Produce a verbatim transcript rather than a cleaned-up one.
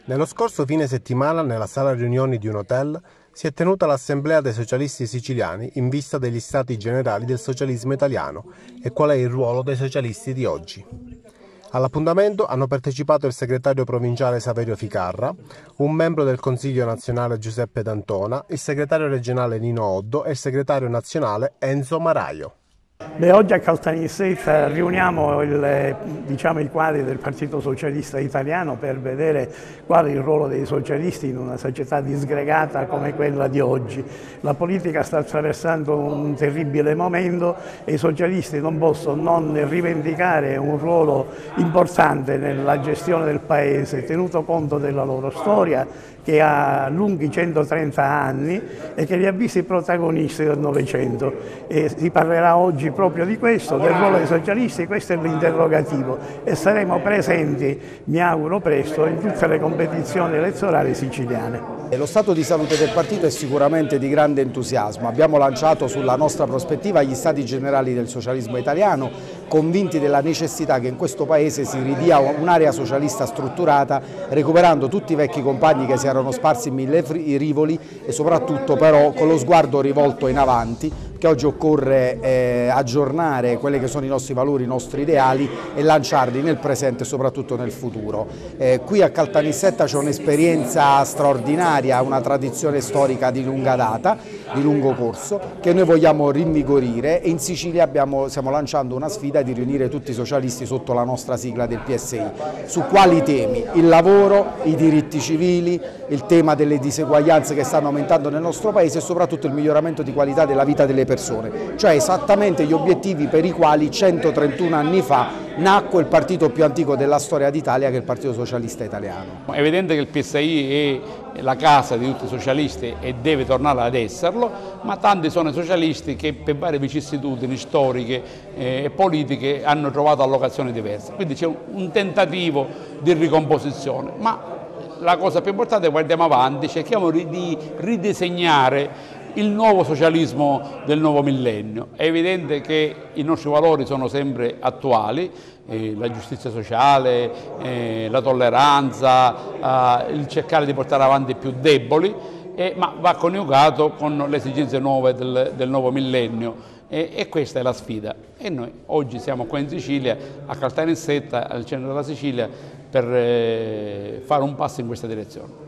Nello scorso fine settimana, nella sala riunioni di un hotel, si è tenuta l'assemblea dei socialisti siciliani in vista degli stati generali del socialismo italiano e qual è il ruolo dei socialisti di oggi. All'appuntamento hanno partecipato il segretario provinciale Saverio Ficarra, un membro del Consiglio nazionale Giuseppe D'Antona, il segretario regionale Nino Oddo e il segretario nazionale Enzo Maraio. Beh, oggi a Caltanissetta riuniamo il, diciamo, i quadri del Partito Socialista Italiano per vedere qual è il ruolo dei socialisti in una società disgregata come quella di oggi. La politica sta attraversando un terribile momento e i socialisti non possono non rivendicare un ruolo importante nella gestione del Paese, tenuto conto della loro storia che ha lunghi centotrenta anni e che li ha visti protagonisti del Novecento. E si parlerà oggi proprio di questo, del ruolo dei socialisti, questo è l'interrogativo e saremo presenti, mi auguro presto, in tutte le competizioni elettorali siciliane. Lo stato di salute del partito è sicuramente di grande entusiasmo. Abbiamo lanciato sulla nostra prospettiva gli stati generali del socialismo italiano, convinti della necessità che in questo Paese si ridia un'area socialista strutturata, recuperando tutti i vecchi compagni che si erano sparsi in mille rivoli e soprattutto però con lo sguardo rivolto in avanti, che oggi occorre eh, aggiornare quelli che sono i nostri valori, i nostri ideali e lanciarli nel presente e soprattutto nel futuro. Eh, qui a Caltanissetta c'è un'esperienza straordinaria, una tradizione storica di lunga data, di lungo corso, che noi vogliamo rinvigorire e in Sicilia abbiamo, stiamo lanciando una sfida di riunire tutti i socialisti sotto la nostra sigla del P S I. Su quali temi? Il lavoro, i diritti civili, il tema delle diseguaglianze che stanno aumentando nel nostro Paese e soprattutto il miglioramento di qualità della vita delle persone, cioè esattamente gli obiettivi per i quali centotrentuno anni fa nacque il partito più antico della storia d'Italia, che è il Partito Socialista Italiano. È evidente che il P S I è la casa di tutti i socialisti e deve tornare ad esserlo, ma tanti sono i socialisti che per varie vicissitudini storiche e politiche hanno trovato allocazioni diverse, quindi c'è un tentativo di ricomposizione. Ma la cosa più importante è che guardiamo avanti, cerchiamo di ridisegnare il nuovo socialismo del nuovo millennio. È evidente che i nostri valori sono sempre attuali, eh, la giustizia sociale, eh, la tolleranza, eh, il cercare di portare avanti i più deboli, eh, ma va coniugato con le esigenze nuove del, del nuovo millennio e, e questa è la sfida. E noi oggi siamo qua in Sicilia, a Caltanissetta, al centro della Sicilia, per eh, fare un passo in questa direzione.